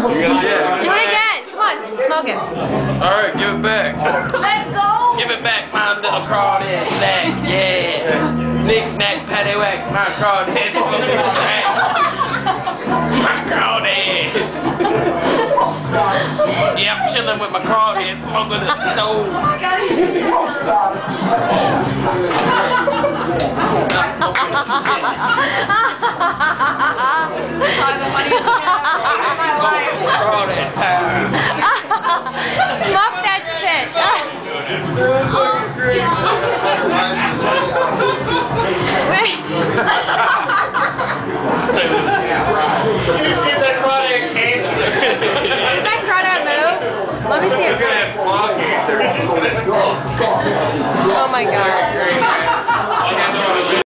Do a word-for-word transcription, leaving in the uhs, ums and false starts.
Yeah. Do it again. Come on, smoke it. Alright, give it back. Let go. Give it back, my little crawdad snack. Yeah. Knick-knack, paddywhack, my crawdad smoking crack. My crawdad. Yeah, I'm chilling with my crawdad smoking the stove. Oh my God, he's just Stop smoking the shit. Crawdad tires. smoke that shit. Wait. Just get that crawdad cancer. Does that crawdad move? Let me see it. Claw cancer. Oh my God.